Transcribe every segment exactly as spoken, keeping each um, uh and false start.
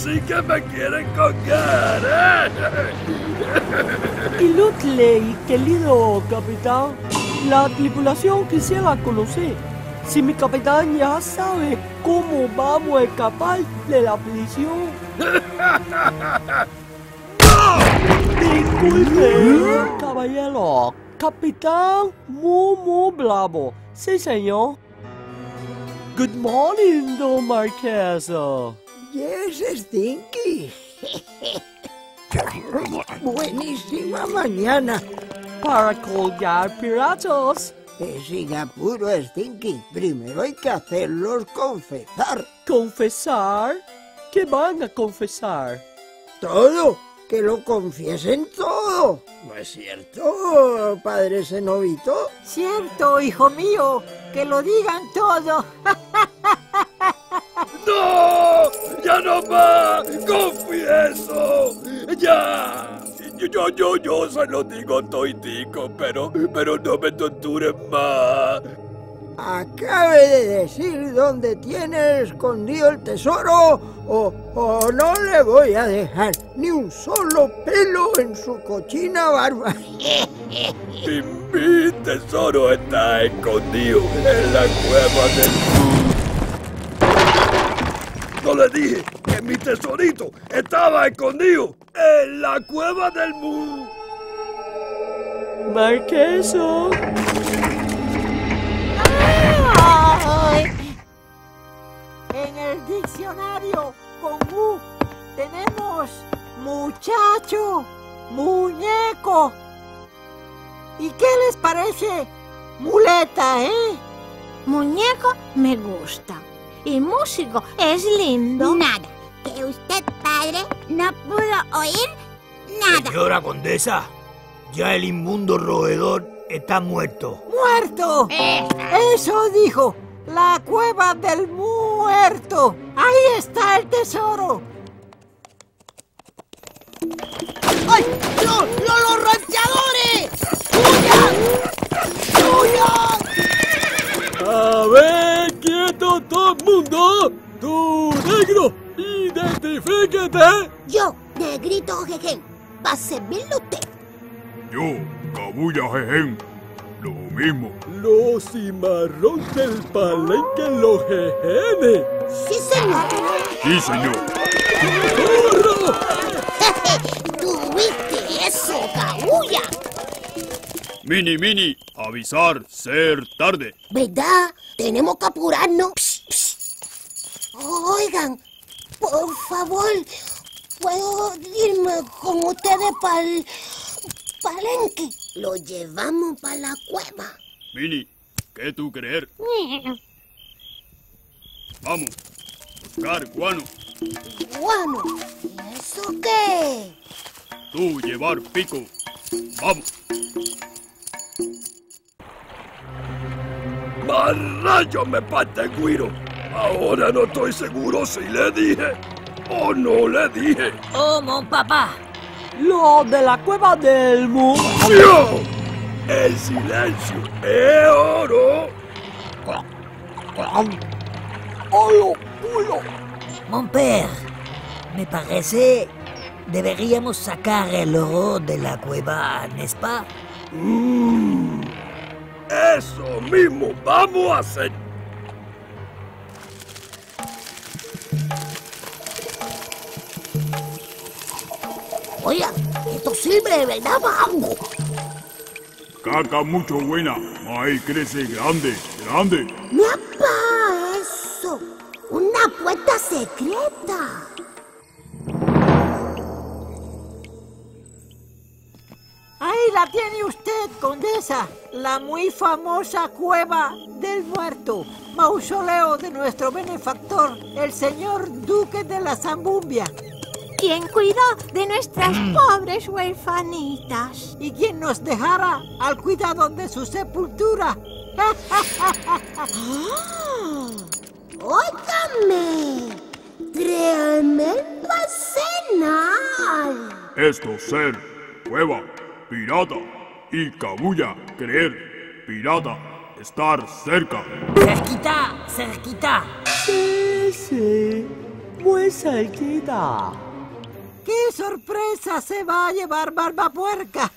sí que me quieren colgar, ¿eh? Y Lutley, querido capitán, la tripulación quisiera conocer si mi capitán ya sabe cómo vamos a escapar de la prisión. Disculpe, caballero. Capitán muy, muy bravo. Sí, señor. Good morning, Don Marquesa. Yes, Stinky. Buenísima mañana. Para colgar piratas. Eh, sin apuro, Stinky. Primero hay que hacerlos confesar. ¿Confesar? ¿Qué van a confesar? Todo. Que lo confiesen todo. ¿No es cierto, padre Cenobito? Cierto, hijo mío. Que lo digan todo. ¡No! ¡Ya no más! ¡Confieso! ¡Ya! Yo, yo, yo se lo digo toitico, pero, pero no me torturen más. Acabe de decir dónde tiene escondido el tesoro o, o no le voy a dejar ni un solo pelo en su cochina barba. Mi, mi tesoro está escondido en la cueva del Mu. No le dije que mi tesorito estaba escondido en la cueva del Mu. Marquesa. En el diccionario con mu tenemos muchacho, muñeco. ¿Y qué les parece muleta, eh? Muñeco me gusta. Y músico es lindo. Nada. Que usted, padre, no pudo oír nada. Señora condesa, ya el inmundo roedor está muerto. ¡Muerto! Eh. Eso dijo. La cueva del muerto. Ahí está el tesoro. ¡Ay! ¡No! ¡No, los ranchadores! ¡Huyan! ¡Huyan! A ver, quieto todo el mundo. Tú, negro, identifíquete. Yo, negrito jejen, va a servirle usted. Yo, Kabuya jejen, lo mismo. Los cimarrones del palenque los jejenes. Sí, señor. Sí, señor. ¡Corro! ¿Tuviste eso, Kabuya? Mini, mini, avisar, ser tarde. ¿Verdad? Tenemos que apurarnos. Psh, psh. Oigan, por favor, ¿puedo irme con ustedes para el palenque? Lo llevamos para la cueva. Mini, ¿qué tú creer? Vamos, buscar guano. Guano, ¿y eso qué? Tú llevar pico. Vamos. ¡Mal rayo me parte guiro! Ahora no estoy seguro si le dije o no le dije. ¡Oh, mon papá! Lo de la cueva del Mu. ¡Yo! El silencio es oro. ¡Hola, culo! Mon père, me parece deberíamos sacar el oro de la cueva, ¿n'est-ce pas? Mm, eso mismo vamos a hacer. Oiga, esto sirve de verdad para algo. Caca mucho buena, ahí crece grande, grande. ¡Mapa eso! ¡Una puerta secreta! Ahí la tiene usted, condesa. La muy famosa cueva del muerto. Mausoleo de nuestro benefactor, el señor Duque de la Zambumbia. ¿Quién cuidó de nuestras pobres huerfanitas? Y quien nos dejara al cuidado de su sepultura. ¡Óigame! ¡Tremendo arsenal! Esto ser, cueva, pirata y Kabuya, creer, pirata, estar cerca. Cerquita, cerquita. Sí, sí. muy cerquita. ¡Qué sorpresa se va a llevar Barbapuerca!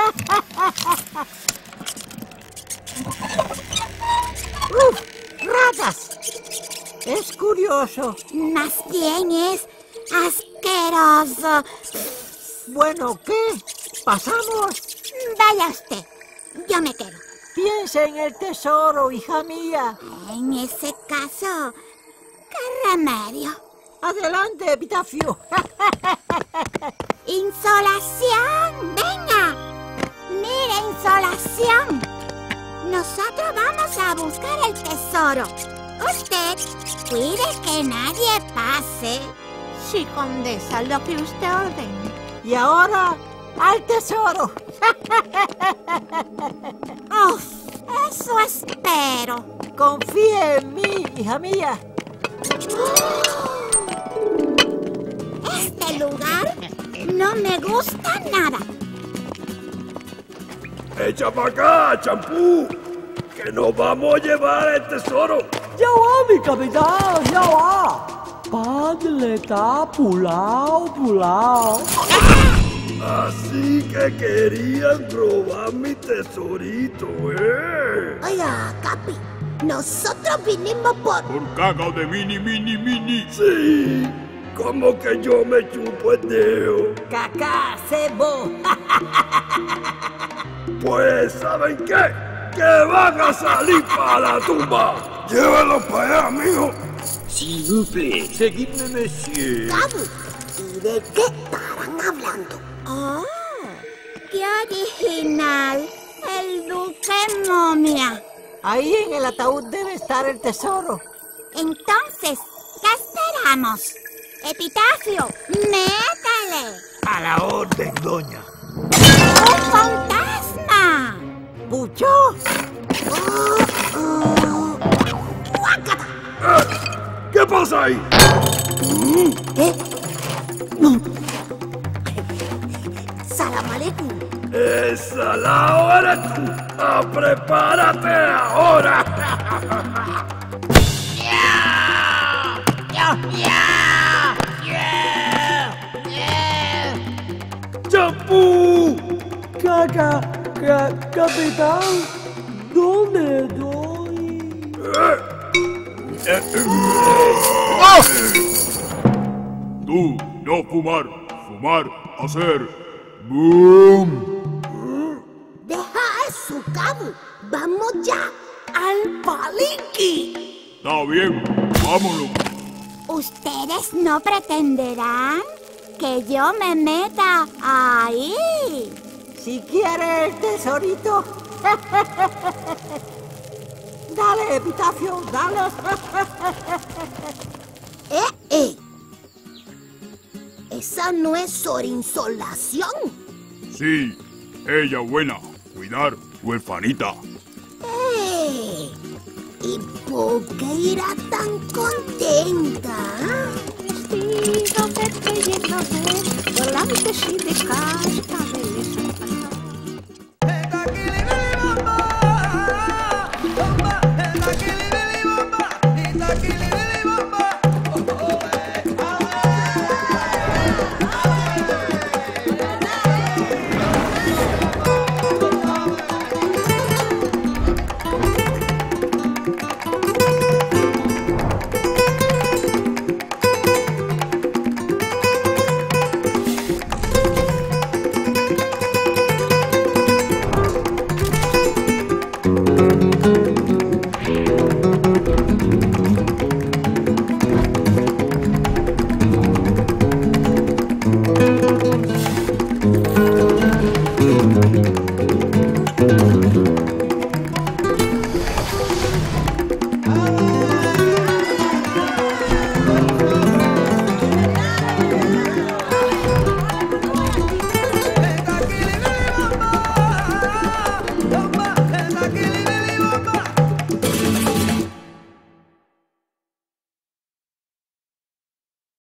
¡Uf! ¡Ratas! Es curioso. Más bien es asqueroso. Bueno, ¿qué? ¿Pasamos? Vaya usted, yo me quedo. Piensa en el tesoro, hija mía. En ese caso, ¿qué remedio? Adelante, Epitafio. ¡Insolación! ¡Venga! ¡Mire, Insolación! Nosotros vamos a buscar el tesoro. Usted cuide que nadie pase. Sí, condesa, lo que usted ordene. Y ahora, al tesoro. ¡Uf! Eso espero. Confíe en mí, hija mía. Este lugar no me gusta nada. ¡Echa para acá, champú! ¡Que nos vamos a llevar el tesoro! Ya va, mi capitán, ya va. Padre está pulao, pulao. Así que querían robar mi tesorito, ¿eh? Oiga, Capi, nosotros vinimos por... Por caga de mini, mini, mini. Sí, como que yo me chupo el dedo. Cacá, cebo. Pues, ¿saben qué? ¡Que van a salir para la tumba! ¡Llévalos para allá, mijo! Simple. Seguidme, monsieur. Capi, ¿y de qué estarán hablando? ¡Oh! ¡Qué original! El duque momia. Ahí en el ataúd debe estar el tesoro. Entonces, ¿qué esperamos? Epitafio, métale. A la orden, doña. ¡Un fantasma! ¡Puchó! ¿Qué pasa ahí? Salam aleikum. ¡Esa la eres tú! ¡Ah, prepárate ahora! ¡Champú! Caca, ca, capitán, ¿dónde doy? Tú, no fumar. Fumar, hacer. ¡Boom! Deja eso, Capi. Vamos ya al palenque. Está bien, vámonos. ¿Ustedes no pretenderán que yo me meta ahí? Si quiere el tesorito. Dale, Epitafio, dale. Eh, eh. Esa no es Sorinsolación. Sí, ella buena. Cuidar, huerfanita. Eh. ¿Y por qué irá tan contenta? Vestido de pellejo, volante sin de cascabel.